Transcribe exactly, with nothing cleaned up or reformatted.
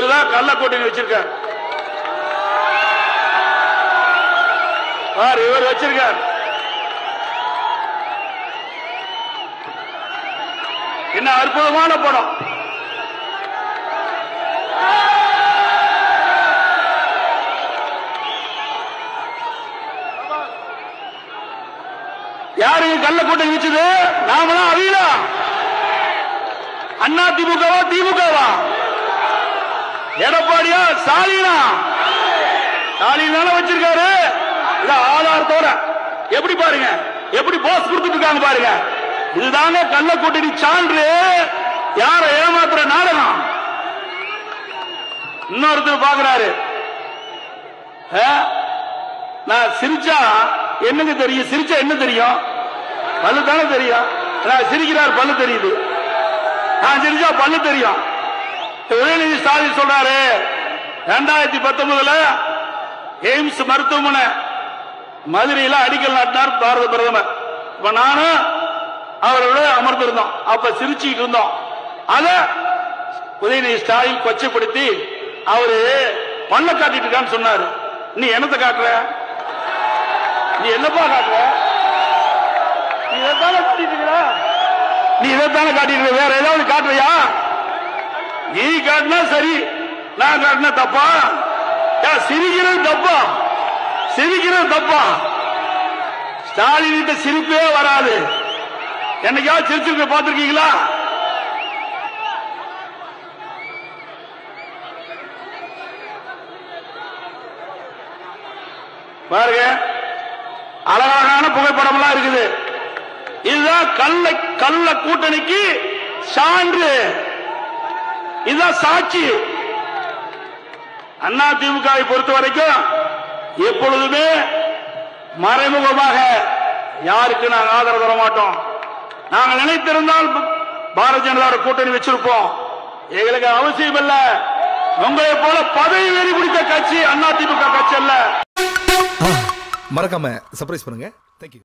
இவருதான் கள்ள கூட்டணி வச்சிருக்கார். இவர் வச்சிருக்கார். என்ன அற்புதமான படம். யாருக்கு கள்ள கூட்டணி வச்சது? நாமளா அவியலா? அண்ணா திமுகவா திமுகவா? எடப்பாடியா ஸ்டாலினா? ஸ்டாலின் வச்சிருக்காரு. ஆதாரத்தோட எப்படி பாருங்க, எப்படி போஸ் கொடுத்துட்டு இருக்காங்க பாருங்க. இதுதாங்க கள்ள கூட்டணி சான்று. யார ஏமாத்துற நாடகம். இன்னொருத்தர் பாக்குறாரு, நான் சிரிச்சா என்னங்க தெரியும்? சிரிச்சா என்ன தெரியும்? பல்லு தானே தெரியும். நான் சிரிக்கிறார், பல்லு தெரியுது. நான் சிரிச்சா பல்லு தெரியும். உதயநிதி ஸ்டாலின் சொல்றாரு, இரண்டாயிரத்தி பத்தொன்பதுல எய்ம்ஸ் மருத்துவமனை மதுரையில் அடிக்கல் நாட்டினார் பாரத பிரதமர். இப்ப நானும் அவரோட அமர்ந்திருந்தோம். அப்ப சிரிச்சுட்டு இருந்தோம். அத உதயநிதி ஸ்டாலின் கொச்சைப்படுத்தி அவரு பல்ல காட்டிட்டு இருக்கான்னு சொன்னாரு. நீ என்னத்தை காட்டுற? நீ என்னப்பா காட்டுற? நீ இதைத்தானே காட்டிட்டு இருக்கிற? நீ இதைத்தானே காட்டிட்டு இருக்க? வேற ஏதாவது காட்டுறியா? நீ காட்டினா சரி, நான் காட்டினா தப்பா? சிரிக்கிறது தப்பா? சிரிக்கிறது தப்பா? ஸ்டாலின் சிரிப்பே வராது. என்னைக்காவது சிரிச்சிருக்க பார்த்திருக்கீங்களா? பாருங்க, அழகான புகைப்படம் எல்லாம் இருக்குது. இதுதான் கள்ள கள்ள கூட்டணிக்கு சான்று. இதுதான் சாட்சி. அண்ணா திமுகவை பொறுத்த வரைக்கும் எப்பொழுதுமே மறைமுகமாக யாருக்கு நாங்கள் ஆதரவு தர மாட்டோம். நாங்கள் நினைத்திருந்தால் பாரதிய ஜனதா கூட்டணி வச்சிருப்போம். எங்களுக்கு அவசியம் இல்ல. உங்களை போல பதவி வெறி பிடித்த கட்சி அண்ணா திமுக கட்சி அல்ல. மறக்காம சர்ப்ரைஸ் பண்ணுங்க. தேங்க்யூ.